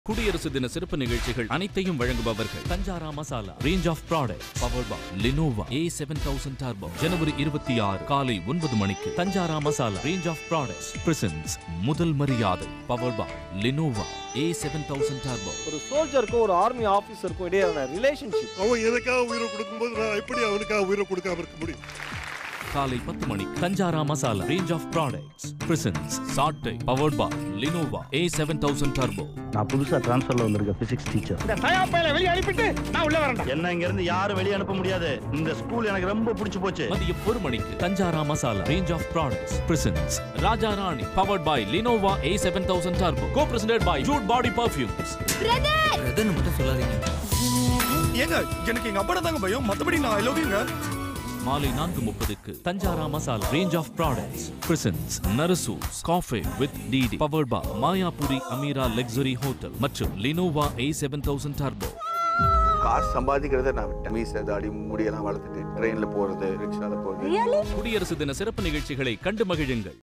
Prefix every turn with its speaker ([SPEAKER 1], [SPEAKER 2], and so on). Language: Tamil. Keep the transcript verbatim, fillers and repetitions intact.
[SPEAKER 1] குடியரசு தின சிறப்பு நிகழ்ச்சிகள் அனைத்தையும் வழங்குபவர்கள் Thanjara masala range of products powered by Lenovo A seven thousand turbo ஜனவரி இருபத்தி ஆறு காலை ஒன்பது மணிக்கு Thanjara masala range of products presents Muthal Mariyathai powered by Lenovo A seven thousand turbo.
[SPEAKER 2] ஒரு சோல்ஜருக்கும் ஒரு ஆர்மி ஆபீசருக்கும் இடையான ரிலேஷன்ஷிப்.
[SPEAKER 3] அவன் எதுக்காக உயிரை கொடுக்கும்போது நான் எப்படி அவனுக்காக உயிரை கொடுக்காம இருக்க முடியும்?
[SPEAKER 1] காலை பத்து மணிக்கு Thanjara masala range of products presents Saattai powered by Lenovo A seven thousand turbo.
[SPEAKER 4] நான் புதுசா டிரான்ஸ்ஃபர்ல வந்திருக்க பிசிக்ஸ் டீச்சர்.
[SPEAKER 2] இந்த தயாப்பையில வெளிய அனுப்பிட்டு நான் உள்ள வரேன்.
[SPEAKER 4] என்ன இங்க இருந்து யாரும் வெளிய அனுப்ப முடியாது. இந்த ஸ்கூல் எனக்கு ரொம்ப பிடிச்சு போச்சு.
[SPEAKER 1] மதியம் ஒரு மணிக்கு Thanjara masala range of products presents Raja Rani powered by Lenovo A seven thousand turbo co presented by Jude body perfumes.
[SPEAKER 5] Brother
[SPEAKER 6] பிரதர்னு மட்டும் சொல்லாதீங்க.
[SPEAKER 3] ஏங்க எனக்கு எங்க அப்பா தாங்க பயம், மத்தபடி நான் ஐ லவ் யூங்க.
[SPEAKER 1] மாலை நான்கு முப்பதுக்கு Thanjara masala range of products presents Narasus cafe with DD powered by Mayapuri Ameera luxury hotel மற்றும் Lenovo A seven thousand turbo.
[SPEAKER 7] காசு சம்பாதிக்கிறத நான் விட்டேன். மீசை தாடி முடியெல்லாம் வளர்த்துட்டு ட்ரெயின்ல போறது, ரிக்ஷால போறது.
[SPEAKER 1] குடியரசு தின சிறப்பு நிகழ்ச்சிகளை கண்டு மகிழுங்கள்.